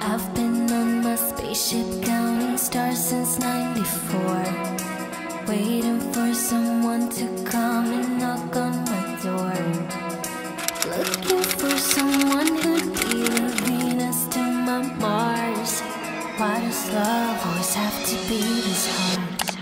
I've been on my spaceship counting stars since '94, waiting for someone to come and knock on my door. Looking for someone who'd be the Venus to my Mars. Why does love always have to be this hard?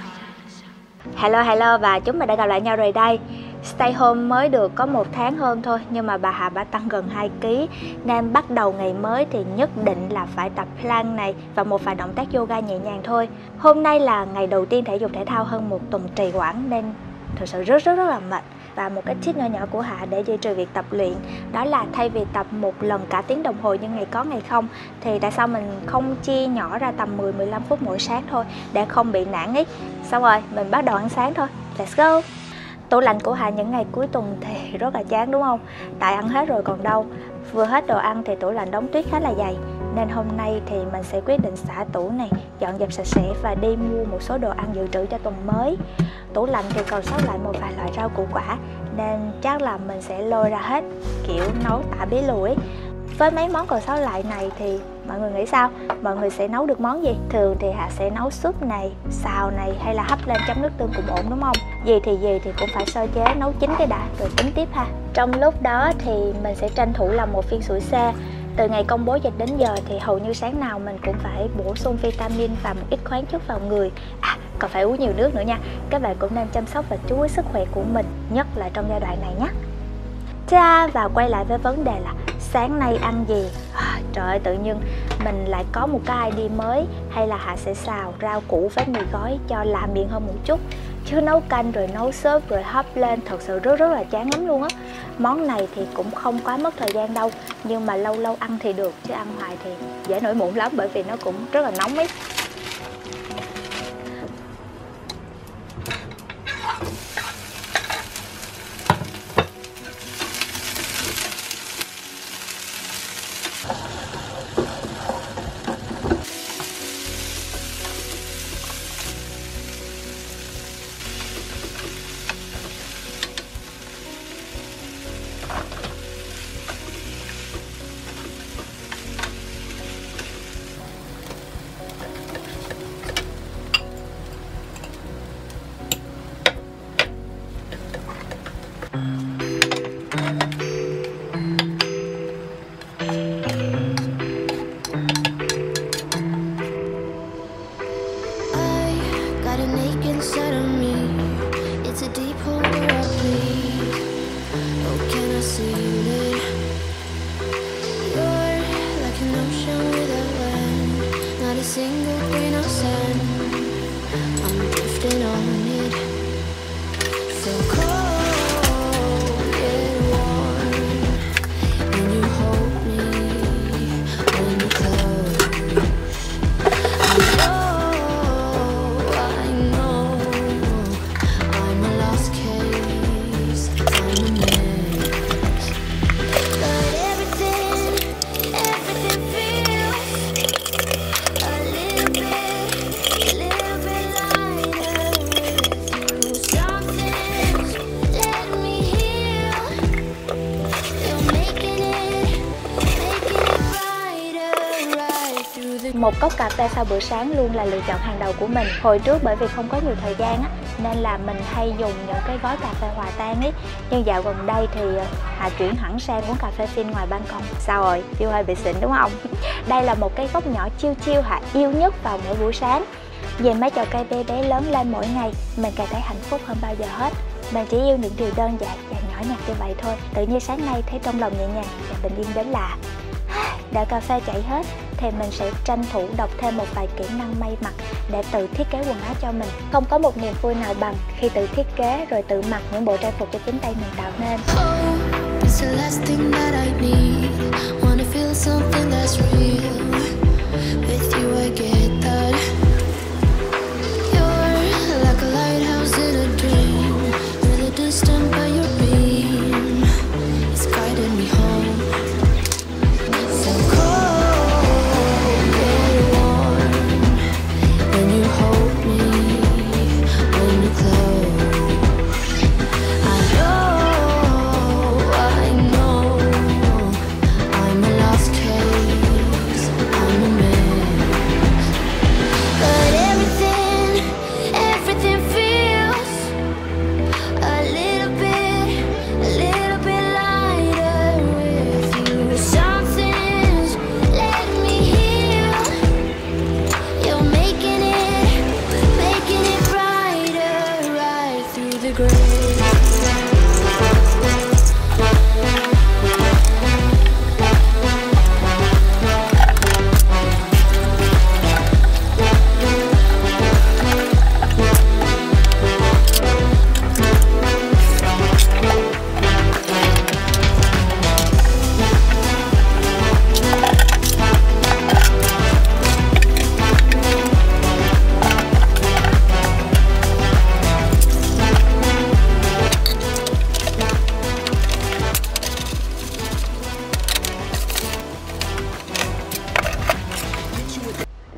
Hello và chúng mình đã gặp lại nhau rồi đây. Stay home mới được có 1 tháng hơn thôi, nhưng mà bà Hà đã tăng gần 2 kg, nên bắt đầu ngày mới thì nhất định là phải tập plank này và một vài động tác yoga nhẹ nhàng thôi. Hôm nay là ngày đầu tiên thể dục thể thao hơn 1 tuần trì hoãn nên thực sự rất là mệt. Và một cái tip nhỏ nhỏ của Hà để duy trì việc tập luyện đó là thay vì tập một lần cả tiếng đồng hồ như ngày có ngày không, thì tại sao mình không chia nhỏ ra tầm 10-15 phút mỗi sáng thôi để không bị nản ý. Xong rồi mình bắt đầu ăn sáng thôi. Let's go. Tủ lạnh của Hà những ngày cuối tuần thì rất là chán đúng không? Tại ăn hết rồi còn đâu. Vừa hết đồ ăn thì tủ lạnh đóng tuyết khá là dày, nên hôm nay thì mình sẽ quyết định xả tủ này, dọn dẹp sạch sẽ và đi mua một số đồ ăn dự trữ cho tuần mới. Tủ lạnh thì còn sót lại một vài loại rau củ quả, nên chắc là mình sẽ lôi ra hết, kiểu nấu tả bí lùi. Với mấy món còn sót lại này thì mọi người nghĩ sao? Mọi người sẽ nấu được món gì? Thường thì Hà sẽ nấu súp này, xào này hay là hấp lên chấm nước tương cũng ổn đúng không? Gì thì cũng phải sơ chế nấu chín cái đã rồi tính tiếp ha. Trong lúc đó thì mình sẽ tranh thủ làm một phiên sủi xe. Từ ngày công bố dịch đến giờ thì hầu như sáng nào mình cũng phải bổ sung vitamin và một ít khoáng chất vào người. Còn phải uống nhiều nước nữa nha. Các bạn cũng nên chăm sóc và chú ý sức khỏe của mình, nhất là trong giai đoạn này nhé. Và quay lại với vấn đề là sáng nay ăn gì. Trời ơi, tự nhiên mình lại có một cái idea mới. Hay là Hà sẽ xào rau củ với mì gói cho làm miệng hơn một chút. Chứ nấu canh rồi nấu súp rồi hấp lên thật sự rất là chán lắm luôn á. Món này thì cũng không quá mất thời gian đâu, nhưng mà lâu lâu ăn thì được, chứ ăn hoài thì dễ nổi mụn lắm, bởi vì nó cũng rất là nóng ấy. Single grain of sand, I'm drifting on it. So cold, get warm when you hold me, when you close. I know, I'm a lost case, I'm a mess. But everything feels a little bit lighter with you. Something's letting me heal. You're making it brighter right through the. Một cốc cà phê sau bữa sáng luôn là lựa chọn hàng đầu của mình. Hồi trước bởi vì không có nhiều thời gian á, nên là mình hay dùng những cái gói cà phê hòa tan ấy. Nhưng dạo gần đây thì Hà chuyển hẳn sang uống cà phê phin ngoài ban công. Sao rồi? Feel hơi bị xịn đúng không? Đây là một cái góc nhỏ chill Hà yêu nhất vào mỗi buổi sáng. Nhìn mấy chậu cây bé bé lớn lên mỗi ngày, mình càng thấy hạnh phúc hơn bao giờ hết. Mình chỉ yêu những điều đơn giản và nhỏ nhặt như vậy thôi. Tự nhiên sáng nay thấy trong lòng nhẹ nhàng và bình yên đến lạ. Đợi cà phê chảy hết thì mình sẽ tranh thủ đọc thêm một vài kỹ năng may mặc để tự thiết kế quần áo cho mình. Không có một niềm vui nào bằng khi tự thiết kế rồi tự mặc những bộ trang phục cho chính tay mình tạo nên. It's the last thing that I need. Wanna feel something that's real. With you I get that. You're like a lighthouse in a dream. Really distant but your beam is guiding me home. So cold, get warm when you hold me, when you close. I know I'm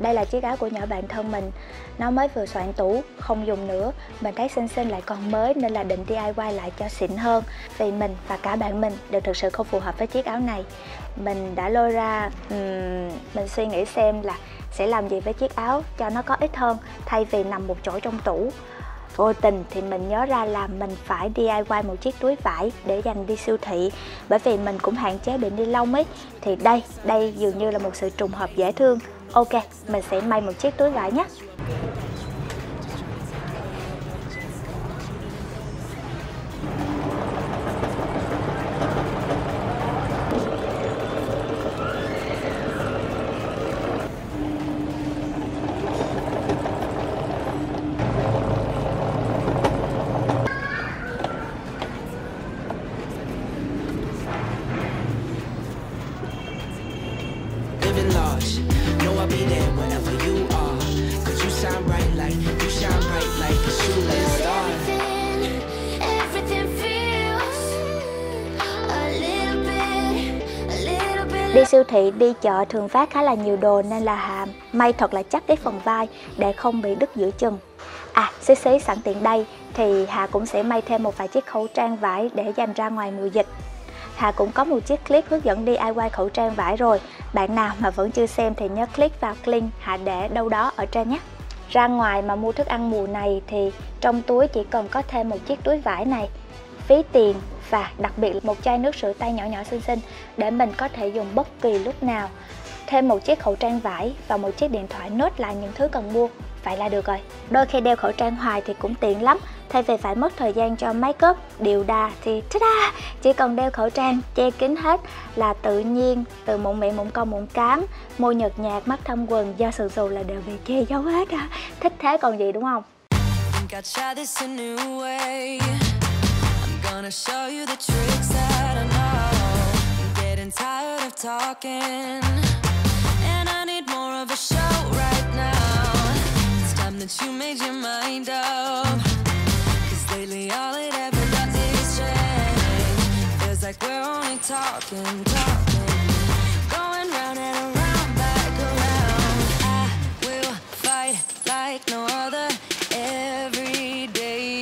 đây là chiếc áo của nhỏ bạn thân mình. Nó mới vừa soạn tủ, không dùng nữa. Mình thấy xinh xinh lại còn mới nên là định DIY lại cho xịn hơn. Vì mình và cả bạn mình đều thực sự không phù hợp với chiếc áo này. Mình đã lôi ra, mình suy nghĩ xem là sẽ làm gì với chiếc áo cho nó có ích hơn thay vì nằm một chỗ trong tủ. Vô tình thì mình nhớ ra là mình phải DIY một chiếc túi vải để dành đi siêu thị. Bởi vì mình cũng hạn chế bị ni lông ấy. Thì đây dường như là một sự trùng hợp dễ thương. Ok, mình sẽ may một chiếc túi vải nhé. Đi siêu thị, đi chợ thường phát khá là nhiều đồ nên là Hà may thật là chắc cái phần vai để không bị đứt giữa chừng. Xí sẵn tiện đây thì Hà cũng sẽ may thêm một vài chiếc khẩu trang vải để dành ra ngoài mùa dịch. Hà cũng có một chiếc clip hướng dẫn DIY khẩu trang vải rồi. Bạn nào mà vẫn chưa xem thì nhớ click vào link Hà để đâu đó ở trên nhé. Ra ngoài mà mua thức ăn mùa này thì trong túi chỉ cần có thêm một chiếc túi vải này, phí tiền và đặc biệt là một chai nước rửa tay nhỏ nhỏ xinh xinh để mình có thể dùng bất kỳ lúc nào. Thêm một chiếc khẩu trang vải và một chiếc điện thoại, nốt lại những thứ cần mua, vậy là được rồi. Đôi khi đeo khẩu trang hoài thì cũng tiện lắm. Thay vì phải mất thời gian cho make up, điều đà thì ta-da! Chỉ cần đeo khẩu trang che kín hết là tự nhiên, từ mụn miệng, mụn cong, mụn cám, môi nhợt nhạt, mắt thâm quầng, da sần sùi là đều bị che giấu hết à. Thích thế còn gì đúng không? Gonna show you the tricks that I know. I'm getting tired of talking, and I need more of a show right now. It's time that you made your mind up, 'cause lately all it ever does is change. Feels like we're only talking, going round and around, back around. I will fight like no other every day.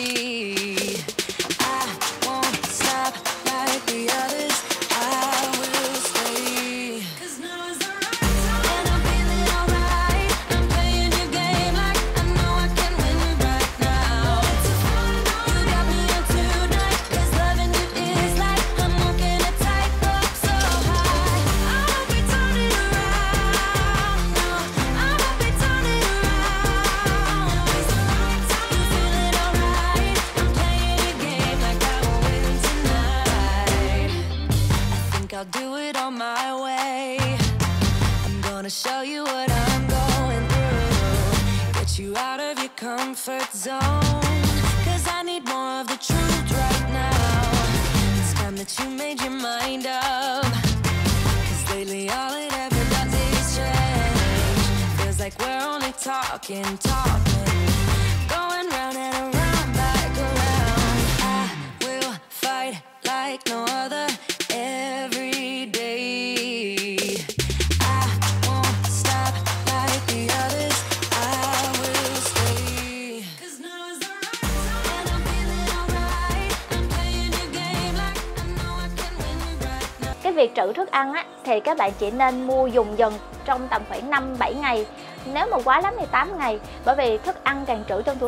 I'll do it on my way. I'm gonna show you what I'm going through, get you out of your comfort zone, 'cause I need more of the truth right now. It's time that you made your mind up, 'cause lately all it ever does is change. Feels like we're only talking, going round and around, back around. I will fight like no other every day. I won't stop like the others. I will stay. 'Cause now is the right time and I'm feeling alright. I'm playing your game like I know I can win right now. Cái việc trữ thức ăn á thì các bạn chỉ nên mua dùng dần trong tầm khoảng 5-7 ngày. Nếu mà quá lắm thì 8 ngày. Bởi vì thức ăn càng trữ trong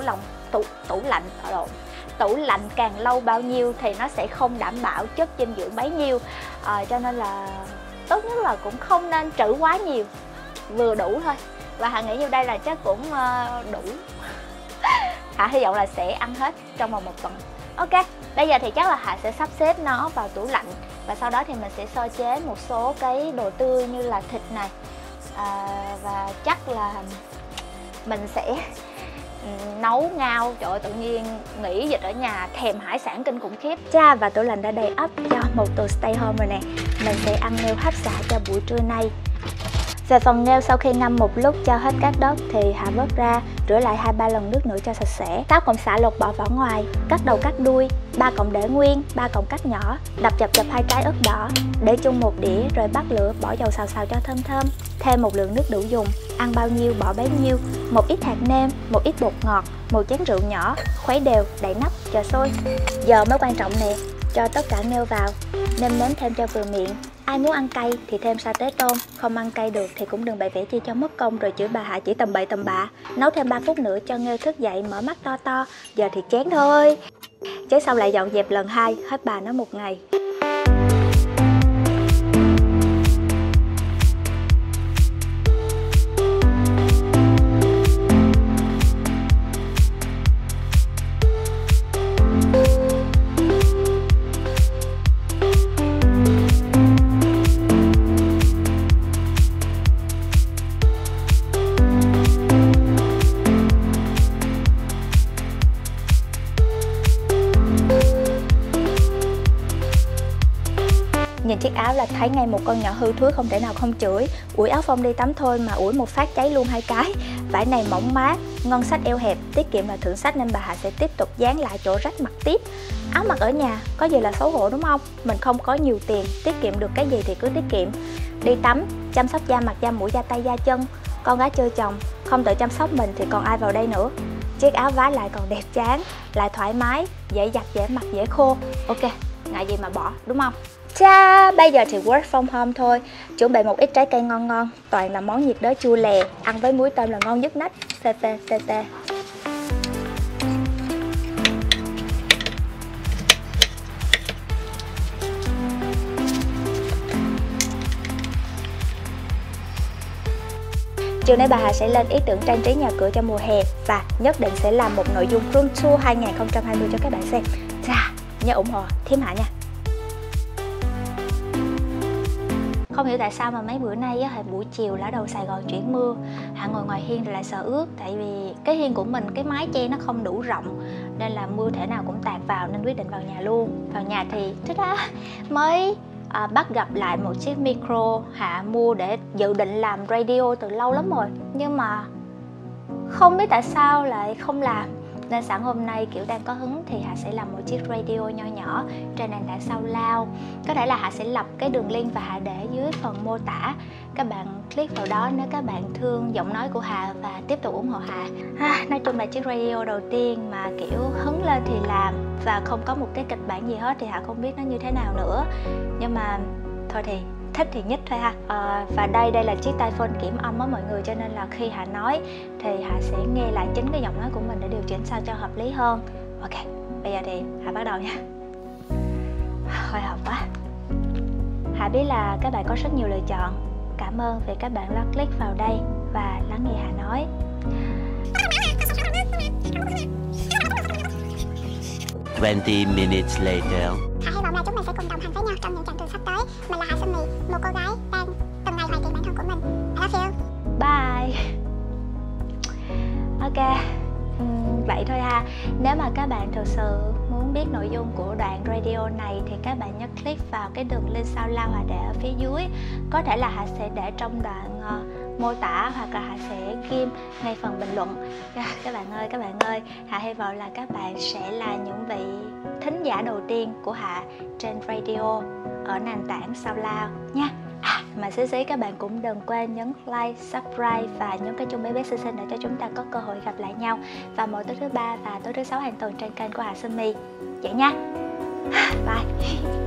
tủ lạnh càng lâu bao nhiêu thì nó sẽ không đảm bảo chất dinh dưỡng bấy nhiêu. Cho nên là tốt nhất là cũng không nên trữ quá nhiều, vừa đủ thôi. Và Hà nghĩ như đây là chắc cũng đủ. Hà hy vọng là sẽ ăn hết trong vòng 1 tuần. Ok, bây giờ thì chắc là Hà sẽ sắp xếp nó vào tủ lạnh. Và sau đó thì mình sẽ sơ chế một số cái đồ tươi như là thịt này. Và chắc là mình sẽ nấu ngao. Trời ơi, tự nhiên nghỉ dịch ở nhà thèm hải sản kinh khủng khiếp. Cha và tủ lạnh đã đầy ắp cho một tuần stay home rồi nè. Mình sẽ ăn nêu hấp xả cho buổi trưa nay. Về phần nail, sau khi ngâm một lúc cho hết cát đất thì Hạ vớt ra, rửa lại 2-3 lần nước nữa cho sạch sẽ. 6 cọng xả lột bỏ vỏ ngoài, cắt đầu cắt đuôi, 3 cọng để nguyên, 3 cọng cắt nhỏ, đập chập 2 trái ớt đỏ, để chung một đĩa rồi bắt lửa, bỏ dầu xào xào cho thơm thơm. Thêm một lượng nước đủ dùng, ăn bao nhiêu bỏ bấy nhiêu, một ít hạt nêm, một ít bột ngọt, một chén rượu nhỏ, khuấy đều, đậy nắp, chờ sôi. Giờ mới quan trọng nè, cho tất cả nail vào, nêm nếm thêm cho vừa miệng. Ai muốn ăn cay thì thêm sa tế tôm, không ăn cay được thì cũng đừng bày vẽ chi cho mất công rồi chửi bà Hạ chỉ tầm bậy tầm bạ. Nấu thêm 3 phút nữa cho nail thức dậy mở mắt to to, giờ thì chén thôi. Chứ sau lại dọn dẹp lần 2, hết bà nó một ngày. Nhìn chiếc áo là thấy ngay một con nhỏ hư thúi không thể nào không chửi. Ủi áo phông đi tắm thôi mà ủi một phát cháy luôn 2 cái. Vải này mỏng mát, ngân sách eo hẹp, tiết kiệm là thượng sách nên bà Hạ sẽ tiếp tục dán lại chỗ rách mặc tiếp. Áo mặc ở nhà có gì là xấu hổ đúng không? Mình không có nhiều tiền, tiết kiệm được cái gì thì cứ tiết kiệm. Đi tắm, chăm sóc da mặt, da mũi, da tay, da chân. Con gái chơi chồng, không tự chăm sóc mình thì còn ai vào đây nữa. Chiếc áo vá lại còn đẹp chán, lại thoải mái, dễ giặt, dễ mặc, dễ khô. Ok, ngại gì mà bỏ đúng không? Cha, bây giờ thì work from home thôi. Chuẩn bị một ít trái cây ngon ngon, toàn là món nhiệt đới chua lè, ăn với muối tôm là ngon nhất nách. CT. Chiều nay bà Hà sẽ lên ý tưởng trang trí nhà cửa cho mùa hè và nhất định sẽ làm một nội dung room tour 2020 cho các bạn xem. Chà, nhớ ủng hộ thím Hạ nha. Không hiểu tại sao mà mấy bữa nay á, buổi chiều lá đầu Sài Gòn chuyển mưa, Hạ ngồi ngoài hiên lại sợ ướt. Tại vì cái hiên của mình, cái mái che nó không đủ rộng nên là mưa thể nào cũng tạt vào, nên quyết định vào nhà luôn. Vào nhà thì mới bắt gặp lại một chiếc micro Hạ mua để dự định làm radio từ lâu lắm rồi, nhưng mà không biết tại sao lại không làm. Nên sẵn hôm nay kiểu đang có hứng thì Hạ sẽ làm một chiếc radio nho nhỏ trên nền tảng SoundCloud. Có thể là Hạ sẽ lập cái đường link và Hạ để dưới phần mô tả. Các bạn click vào đó nếu các bạn thương giọng nói của Hạ và tiếp tục ủng hộ Hạ. Nói chung là chiếc radio đầu tiên mà kiểu hứng lên thì làm, và không có một cái kịch bản gì hết thì Hạ không biết nó như thế nào nữa. Nhưng mà thôi thì thích thì nhất thôi ha. Và đây là chiếc tai phone kiểm âm á mọi người, cho nên là khi Hạ nói thì Hạ sẽ nghe lại chính cái giọng nói của mình để điều chỉnh sao cho hợp lý hơn. Ok, bây giờ thì Hạ bắt đầu nha. Hồi hộp quá. Hạ biết là các bạn có rất nhiều lựa chọn. Cảm ơn vì các bạn đã click vào đây và lắng nghe Hạ nói. Minutes later. Hạ hy vọng là chúng mình sẽ cùng đồng hành với nhau trong những chặng đường sắp tới. Mình là Hạ Xuân My, một cô gái đang từng ngày hoàn thiện bản thân của mình. I love you. Bye. Ok, vậy thôi ha. Nếu mà các bạn thực sự muốn biết nội dung của đoạn radio này thì các bạn nhớ click vào cái đường link SoundCloud Hạ để ở phía dưới. Có thể là Hạ sẽ để trong đoạn mô tả, hoặc là Hạ sẽ ghim ngay phần bình luận. Các bạn ơi, Hạ hy vọng là các bạn sẽ là những vị thính giả đầu tiên của Hạ trên radio ở nền tảng SoundCloud nha. Mà xí các bạn cũng đừng quên nhấn like, subscribe và nhấn cái chuông bé bé xinh để cho chúng ta có cơ hội gặp lại nhau vào mỗi tối thứ 3 và tối thứ 6 hàng tuần trên kênh của Hạ Xuân My. Vậy nha. Bye.